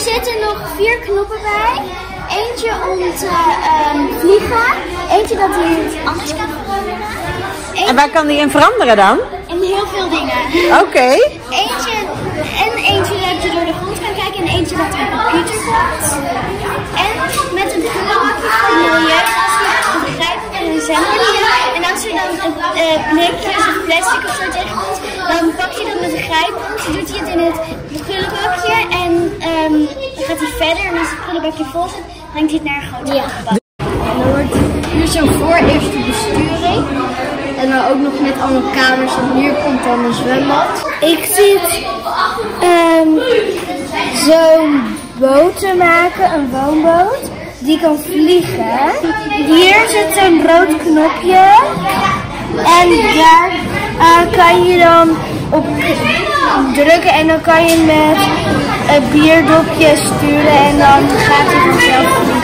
zitten nog 4 knoppen bij. Eentje om te vliegen. Eentje dat hij het anders kan veranderen. En waar kan die in veranderen dan? In heel veel dingen. Oké. Eentje dat je door de grond kan kijken en eentje dat er een computer komt. En met een gullenbakje voor het milieu, als je het begrijpt en een zendertje. En als er dan een blikje of plastic of zo tegenkomt, dan pak je dat met een grijpend, doet hij het in het gullenbakje en dan gaat hij verder. En als het gullenbakje vol zit, brengt hij het naar een grote bak. En dan wordt hier zo'n vooreerste besturing. En dan ook nog met allemaal kamers. En hier komt dan een zwembad. Ik zie zo'n boot te maken, een woonboot. Die kan vliegen. Hier zit een rood knopje. En daar kan je dan op drukken en dan kan je met een bierdopje sturen en dan gaat hij vanzelf vliegen.